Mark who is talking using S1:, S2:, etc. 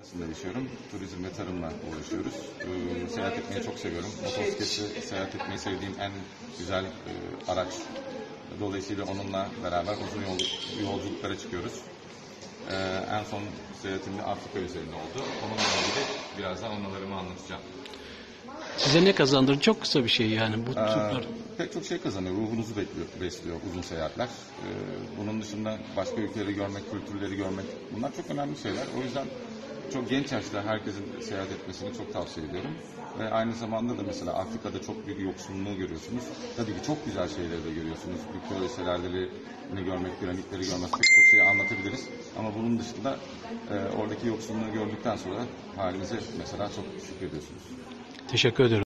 S1: içinde yaşıyorum. Turizm ve tarımla uğraşıyoruz. Seyahat etmeyi çok seviyorum. Motosikletle seyahat etmeyi sevdiğim en güzel araç. Dolayısıyla onunla beraber uzun yolculuklara çıkıyoruz. En son seyahatim de Afrika üzerinde oldu. Onunla ilgili birazdan anılarımı anlatacağım.
S2: Size ne kazandırır? Çok kısa bir şey yani bu turlar.
S1: Pek çok şey kazanıyor. Ruhunuzu besliyor uzun seyahatler. Bunun dışında başka ülkeleri görmek, kültürleri görmek, bunlar çok önemli şeyler. O yüzden çok genç yaşta herkesin seyahat etmesini çok tavsiye ediyorum. Ve aynı zamanda da mesela Afrika'da çok büyük yoksunluğu görüyorsunuz. Tabii ki çok güzel şeyleri de görüyorsunuz. Victoria Şelalelerini görmek, piramitleri görmek, pek çok şeyi anlatabiliriz. Ama bunun dışında oradaki yoksunluğu gördükten sonra halinize mesela çok şükrediyorsunuz.
S2: Teşekkür ederim.